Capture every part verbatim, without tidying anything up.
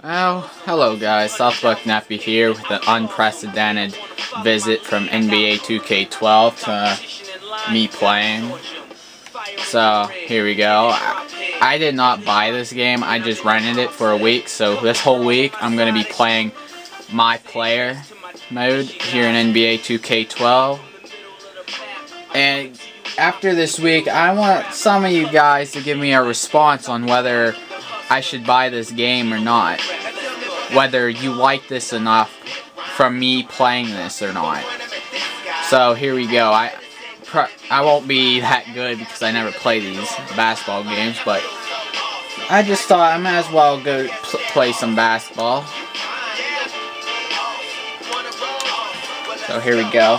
Oh, hello guys, TROCKMONEYK here with an unprecedented visit from N B A two K twelve to me playing. So, here we go. I, I did not buy this game, I just rented it for a week, so this whole week I'm going to be playing my player mode here in N B A two K twelve. And after this week, I want some of you guys to give me a response on whether I should buy this game or not. Whether you like this enough from me playing this or not. So here we go. I I won't be that good because I never play these basketball games, but I just thought I might as well go pl play some basketball. So here we go.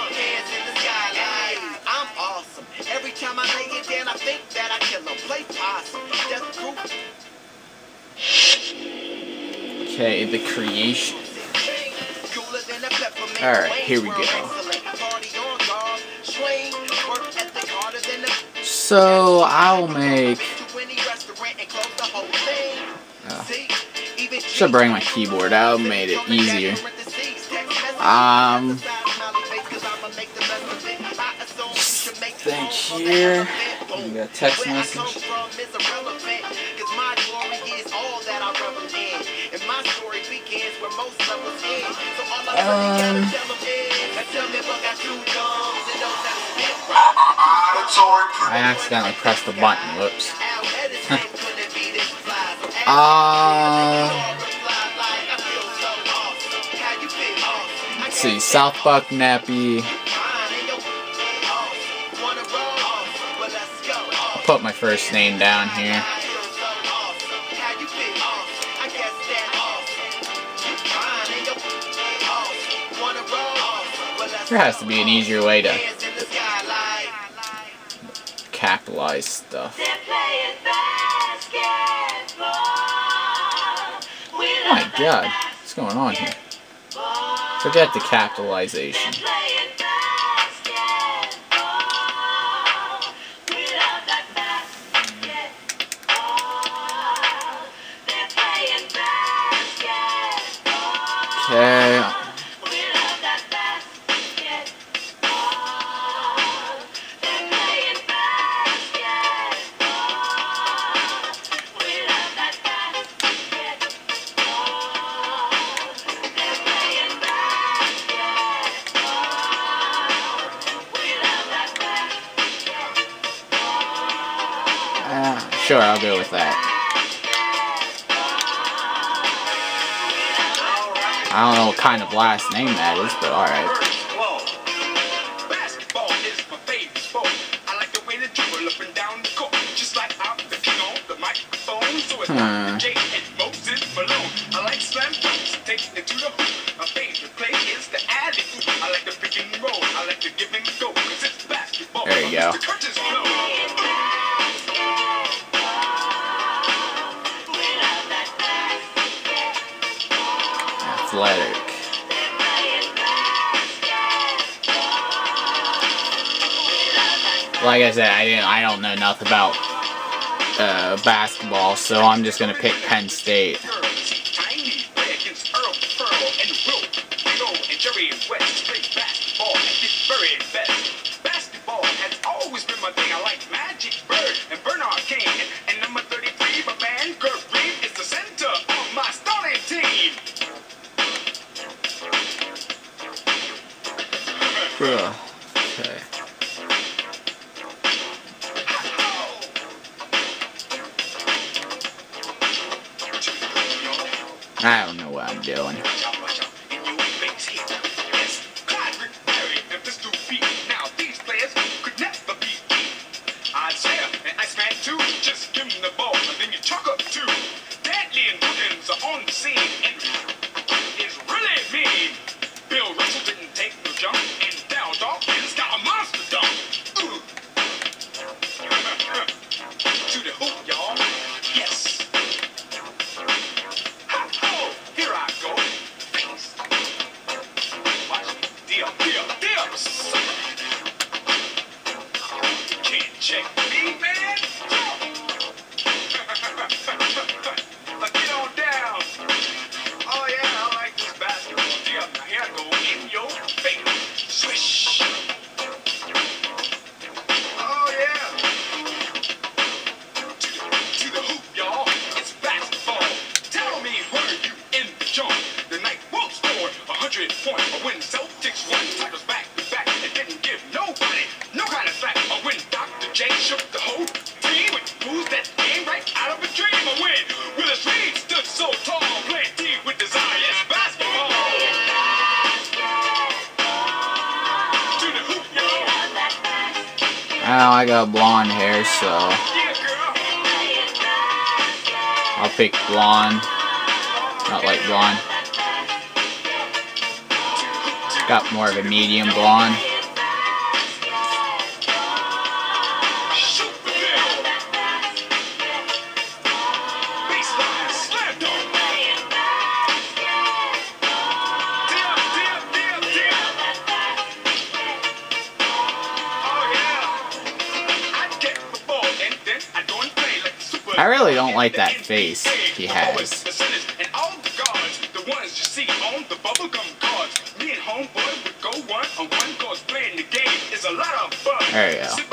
Okay, the creation. Alright, here we go. So, I'll make... Uh, should bring my keyboard out, made it easier. Um... Think here. We got a text message. Um, I accidentally pressed the button. Whoops. uh, let's see. South Buck Nappy. I'll put my first name down here. There has to be an easier way to capitalize stuff. Oh my god, what's going on here? Forget the capitalization. Okay. Uh, sure, I'll go with that. I don't know what kind of last name that is, but alright. Hmm. There you go. Athletic. Like I said, I didn't. I don't know nothing about uh, basketball, so I'm just gonna pick Penn State. Ugh. Okay. I don't know what I'm doing. Check me, man. Get on down. Now I got blonde hair, so I'll pick blonde. Not like blonde. Got more of a medium blonde. I really don't like that face he has. There you go.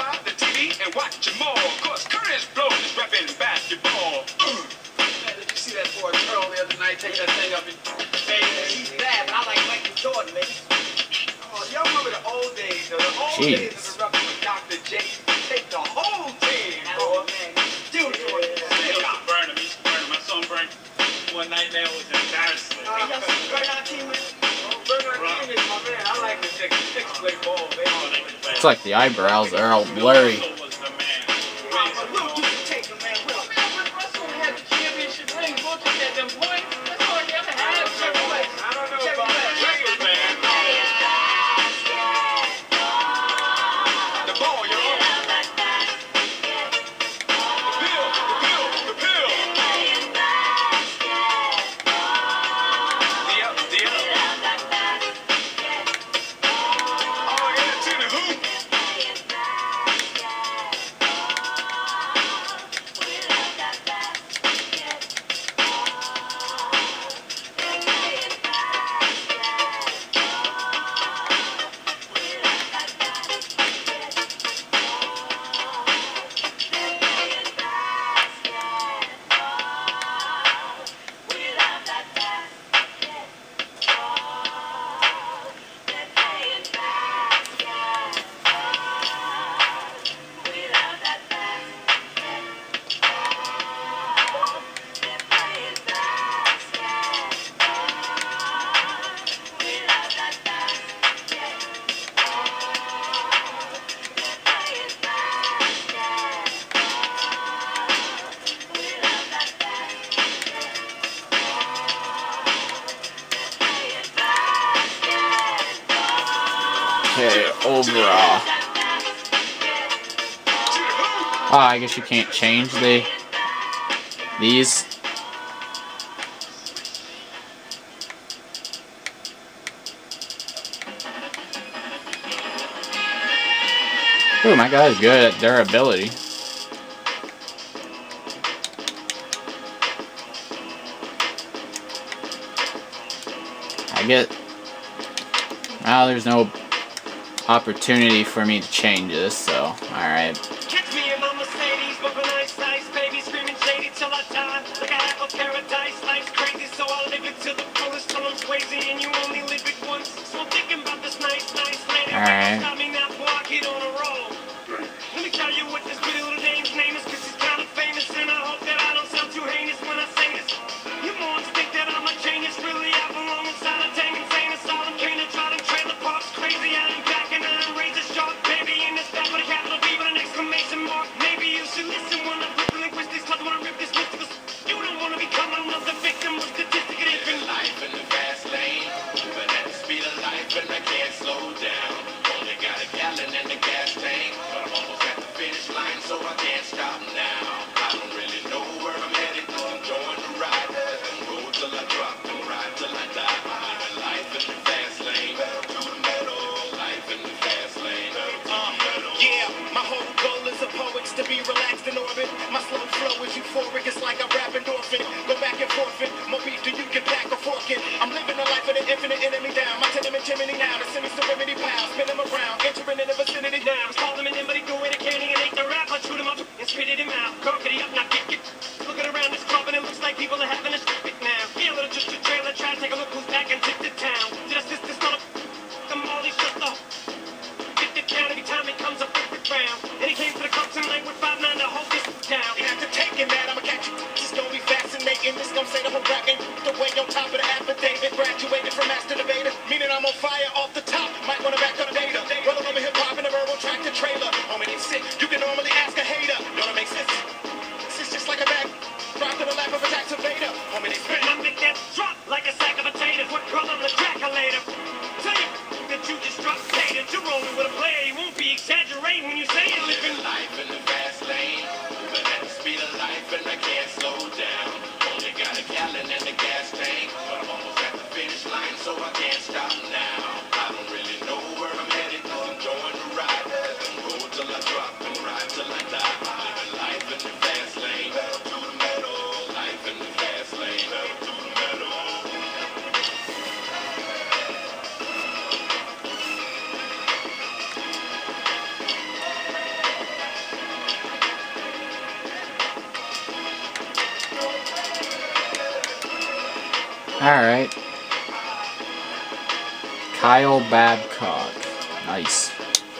Jeez. One night man was embarrassing. It's like the eyebrows are all blurry. Okay, overall. Oh, I guess you can't change the these. Oh, my guy's good at durability. I get. Well, there's no opportunity for me to change this, so alright. Catch me in my Mercedes, bumping ice, ice, baby, screaming shady till I die. Like I have a paradise, life's crazy, so I'll live it to the fullest till I'm crazy, and you only live it once. So I'm thinking about this nice, nice lady. Alright. Stop me now before I get on a roll. Let me tell you what this pretty little dame's name is, cause she's kind of famous, and I hope that I don't sound too heinous when I say this. You morons think that I'm a genius, really I belong inside a tank, insane asylum, can't try to trailer parks crazy, I ain't back and I ain't razor sharp, baby, in this back with a capital B with an exclamation mark. Alright. Kyle Babcock. Nice.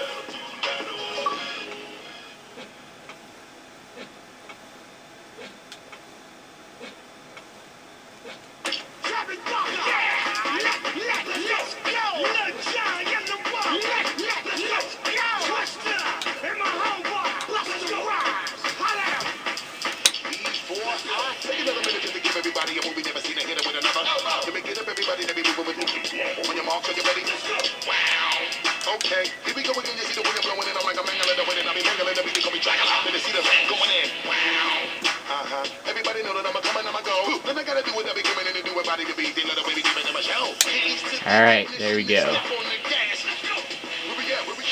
Okay, here we go again. You see the wind blowing in. I'm like a man, let the wind in. I be mangling everything. Call me dragon. Let me see the going in. Wow. Uh huh. Everybody know that I'm a coming, I'm a go. Then I gotta do what I be coming in and do. Everybody to be. They let the baby deep into my show. All right, there we go. Where we at? Where we?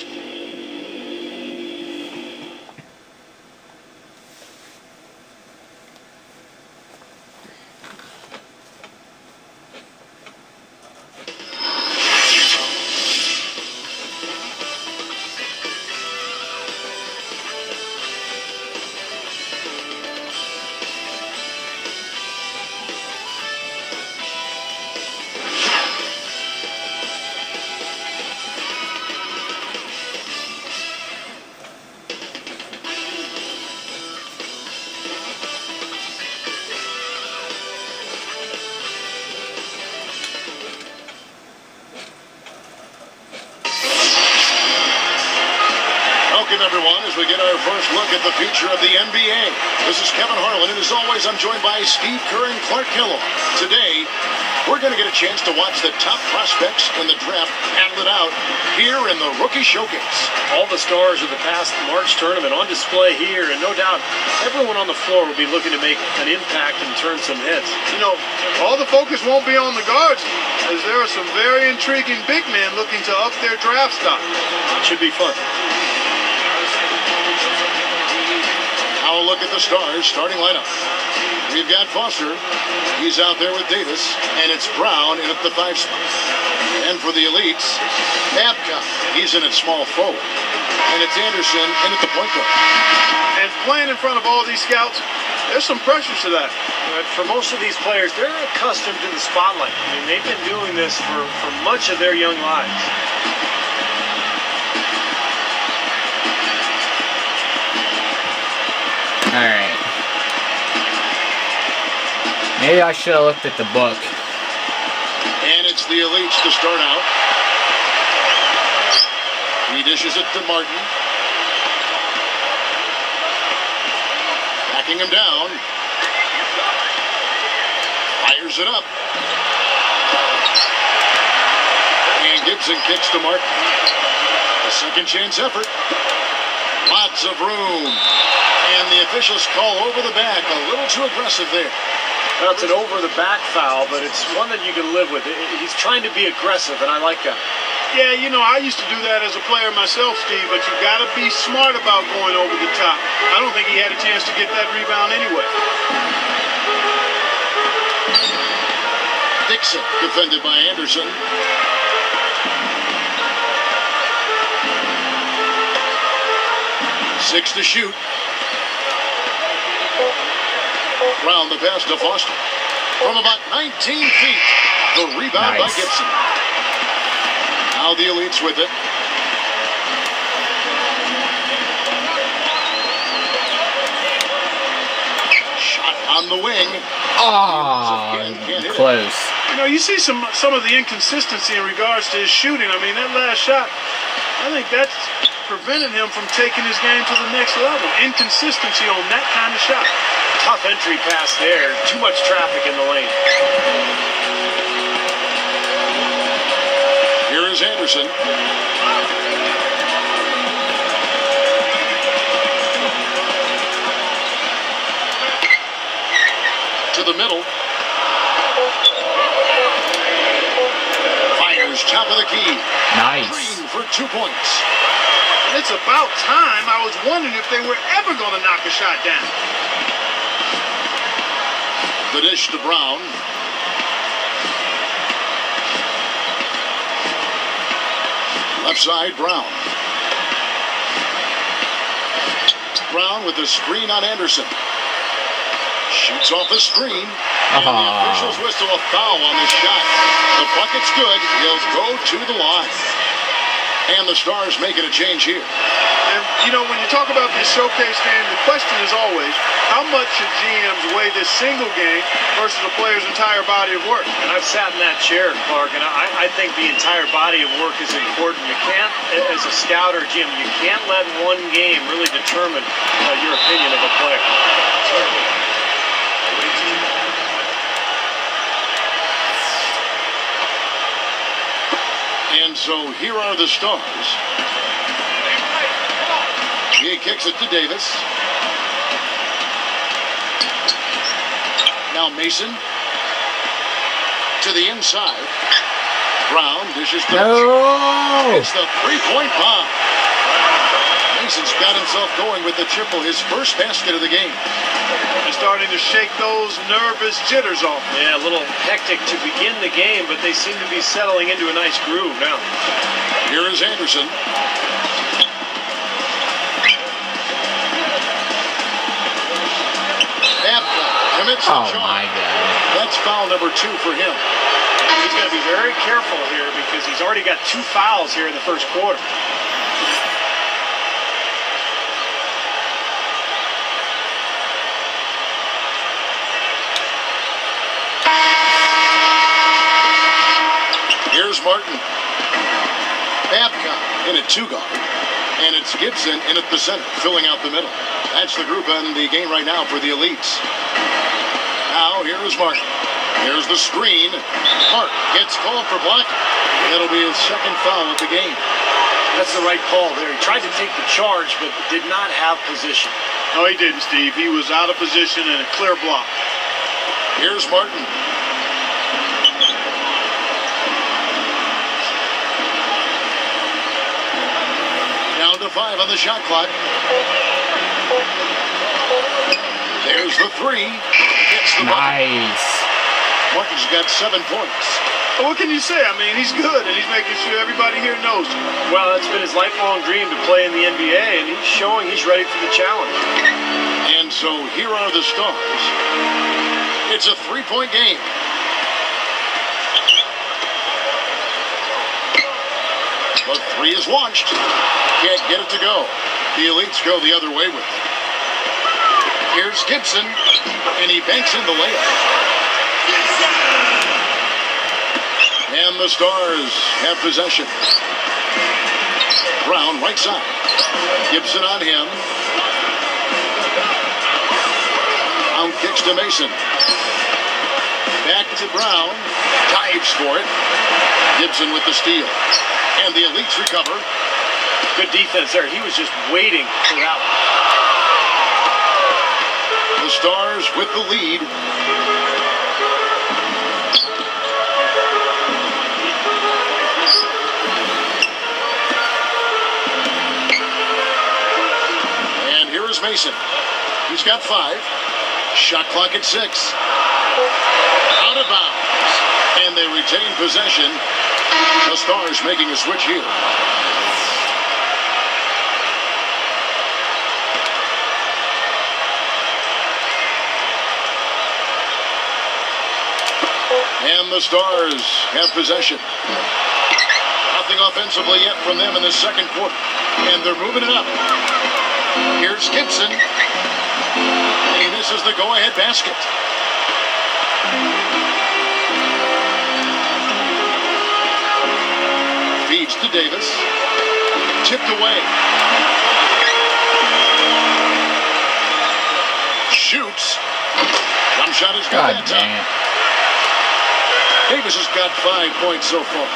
Welcome, everyone, as we get our first look at the future of the N B A. This is Kevin Harlan, and as always, I'm joined by Steve Kerr and Clark Kellogg. Today, we're going to get a chance to watch the top prospects in the draft battle it out here in the Rookie Showcase. All the stars of the past March tournament on display here, and no doubt everyone on the floor will be looking to make an impact and turn some heads. You know, all the focus won't be on the guards, as there are some very intriguing big men looking to up their draft stock. Should be fun. Now a look at the stars starting lineup. We've got Foster. He's out there with Davis, and it's Brown in at the five spot. And for the elites, Babcock. He's in at small forward. And it's Anderson in at the point guard. And playing in front of all these scouts, there's some pressure to that. But for most of these players, they're accustomed to the spotlight. I mean, they've been doing this for, for much of their young lives. Alright. Maybe I should have looked at the book. And it's the elites to start out. He dishes it to Martin. Backing him down. Fires it up. And Gibson kicks to Martin. A second chance effort. Lots of room. And the officials call over the back. A little too aggressive there. That's an over-the-back foul, but it's one that you can live with. He's trying to be aggressive, and I like that. Yeah, you know, I used to do that as a player myself, Steve, but you got to be smart about going over the top. I don't think he had a chance to get that rebound anyway. Dixon defended by Anderson. Six to shoot. Round the pass to Foster. From about nineteen feet, the rebound Nice. by Gibson. Now the elites with it. Shot on the wing. Oh, close. You know, you see some some of the inconsistency in regards to his shooting. I mean, that last shot, I think that's prevented him from taking his game to the next level. Inconsistency on that kind of shot. Tough entry pass there. Too much traffic in the lane. Here is Anderson. To the middle. Fires top of the key. Nice. Green for two points. And it's about time. I was wondering if they were ever going to knock a shot down. The dish to Brown. Left side, Brown. Brown with the screen on Anderson. Shoots off the screen. And the Uh-huh. officials whistle a foul on the shot. The bucket's good. He'll go to the line. And the Stars making a change here. And, you know, when you talk about this showcase game, the question is always, how much should G Ms weigh this single game versus a player's entire body of work? And I've sat in that chair, Clark, and I, I think the entire body of work is important. You can't, as a scout or G M, you can't let one game really determine uh, your opinion of a player. And so here are the Stars. He kicks it to Davis. Now Mason to the inside. Brown dishes to No! It's the three-point bomb. Mason's got himself going with the triple, his first basket of the game. They're starting to shake those nervous jitters off. Yeah, a little hectic to begin the game, but they seem to be settling into a nice groove now. Here is Anderson. Babcock commits the Oh charge. my God. That's foul number two for him. He's got to be very careful here because he's already got two fouls here in the first quarter. Here's Martin. Babcock in at two guard. And it's Gibson in at the center, filling out the middle. That's the group on the game right now for the Elites. Now, here is Martin. Here's the screen. Hart gets called for blocking. That'll be his second foul of the game. That's the right call there. He tried to take the charge, but did not have position. No, he didn't, Steve. He was out of position and a clear block. Here's Martin. Down to five on the shot clock. There's the three. It's the bucket. Nice. Martin's got seven points. Well, what can you say? I mean, he's good, and he's making sure everybody here knows him. Well, it's been his lifelong dream to play in the N B A, and he's showing he's ready for the challenge. And so here are the Stars. It's a three-point game. The three is launched. Can't get it to go. The Elites go the other way with it. Here's Gibson, and he banks in the layup. And the Stars have possession. Brown, right side. Gibson on him. Brown kicks to Mason. Back to Brown. Dives for it. Gibson with the steal. And the Elites recover. Good defense there. He was just waiting for that one. The Stars with the lead. And here is Mason. He's got five. Shot clock at six. Out of bounds. And they retain possession. The Stars making a switch here. And the Stars have possession. Nothing offensively yet from them in the second quarter. And they're moving it up. Here's Gibson. And he misses the go-ahead basket. Feeds to Davis. Tipped away. Shoots. Jump shot is good. God dang it. Davis has got five points so far.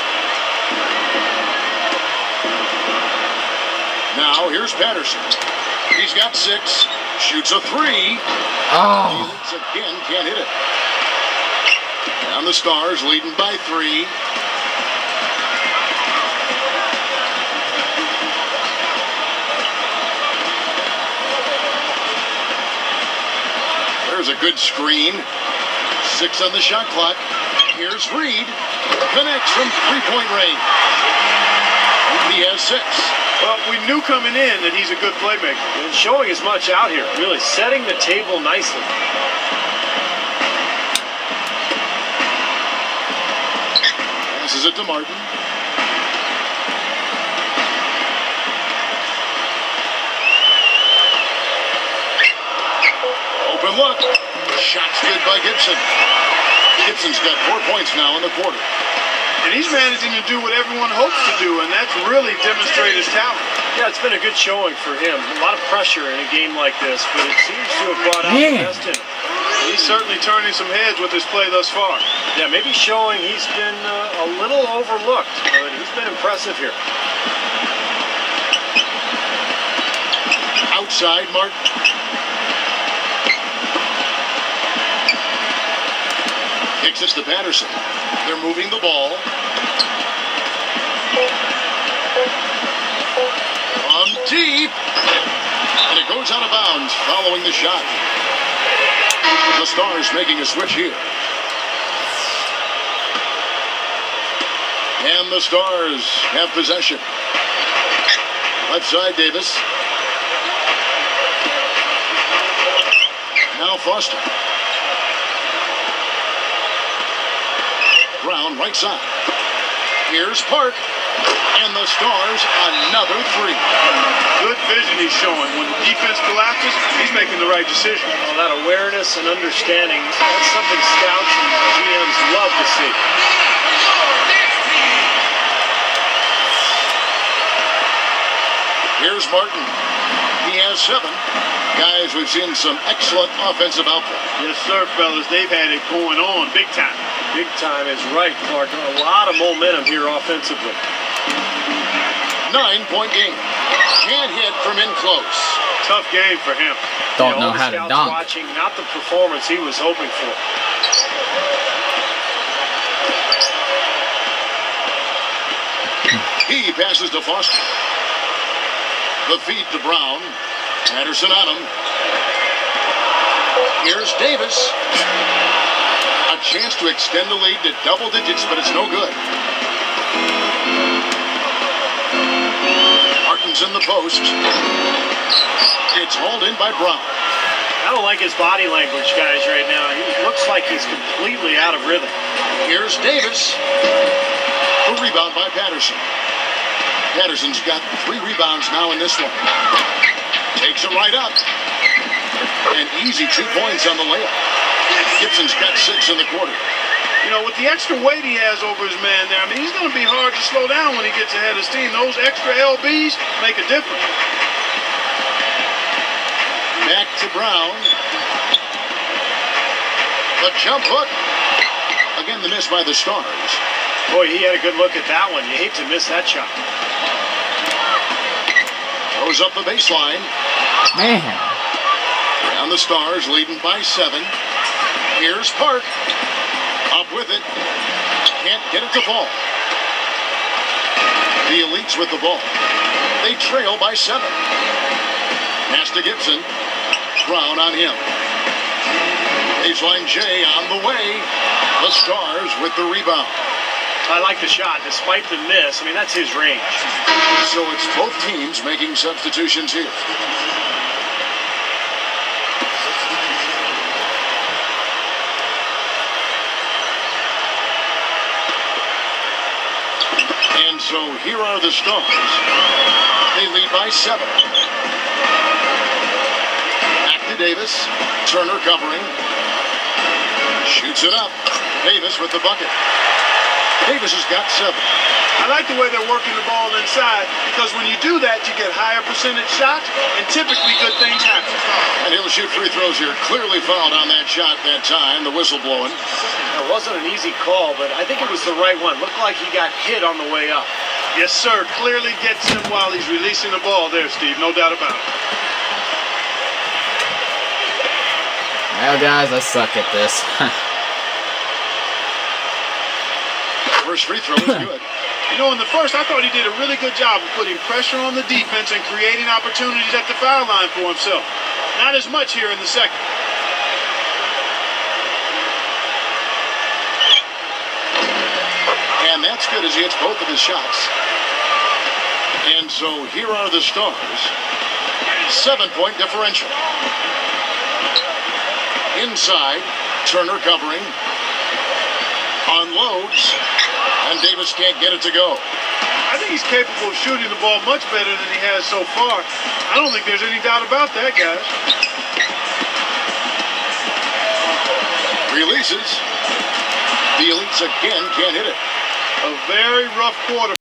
Now, here's Patterson. He's got six. Shoots a three. Oh. He again, can't hit it. And the Stars leading by three. There's a good screen. Six on the shot clock. Here's Reed. Connects from three-point range. He has six. Well, we knew coming in that he's a good playmaker. And showing as much out here, really setting the table nicely. Passes it to Martin. Open look. Shot's good by Gibson. Gibson's got four points now in the quarter. And he's managing to do what everyone hopes to do, and that's really demonstrate his talent. Yeah, it's been a good showing for him. A lot of pressure in a game like this, but it seems to have brought out Man. the best in him. He's certainly turning some heads with his play thus far. Yeah, maybe showing he's been uh, a little overlooked, but he's been impressive here. Outside, Martin. Kicks this to Patterson. They're moving the ball. On deep. And it goes out of bounds following the shot. The Stars making a switch here. And the Stars have possession. Left side, Davis. Now Foster. Brown, right side. Here's Park. And the Stars, another three. Good vision he's showing. When the defense collapses, he's making the right decision. Well, that awareness and understanding, that's something scouts and G Ms love to see. Here's Martin. He has seven. Guys, we've seen some excellent offensive output. Yes, sir, fellas. They've had it going on big time. Big time is right, Clark. A lot of momentum here offensively. Nine-point game. Can't hit from in close. Tough game for him. Don't You know all the how to scouts dunk. watching, not the performance he was hoping for. He passes to Foster. The feed to Brown. Patterson on him. Here's Davis. A chance to extend the lead to double digits, but it's no good. Martin's in the post. It's hauled in by Brown. I don't like his body language, guys, right now. He looks like he's completely out of rhythm. Here's Davis. The rebound by Patterson. Patterson's got three rebounds now in this one. Takes it right up. And easy two points on the layup. Gibson's got six in the quarter. You know, with the extra weight he has over his man there, I mean, he's going to be hard to slow down when he gets ahead of steam. Those extra L Bs make a difference. Back to Brown. The jump hook. Again, the miss by the Stars. Boy, he had a good look at that one. You hate to miss that shot. Goes up the baseline. Man. And the Stars leading by seven. Here's Park. Up with it. Can't get it to fall. The Elites with the ball. They trail by seven. Pass to Gibson. Brown on him. Baseline J on the way. The Stars with the rebound. I like the shot, despite the miss. I mean, that's his range. So it's both teams making substitutions here. And so here are the Stars. They lead by seven. Back to Davis. Turner covering. Shoots it up. Davis with the bucket. Davis has got seven. I like the way they're working the ball inside, because when you do that, you get higher percentage shots, and typically good things happen. And he'll shoot free throws here. Clearly fouled on that shot that time. The whistle blowing. It wasn't an easy call, but I think it was the right one. Looked like he got hit on the way up. Yes, sir. Clearly gets him while he's releasing the ball there, Steve. No doubt about it. Well, guys, I suck at this. First free throw is good. You know, in the first, I thought he did a really good job of putting pressure on the defense and creating opportunities at the foul line for himself. Not as much here in the second. And that's good as he hits both of his shots. And so here are the Stars. Seven-point differential. Inside, Turner covering. Unloads. And Davis can't get it to go. I think he's capable of shooting the ball much better than he has so far. I don't think there's any doubt about that, guys. Releases. The Elites again can't hit it. A very rough quarter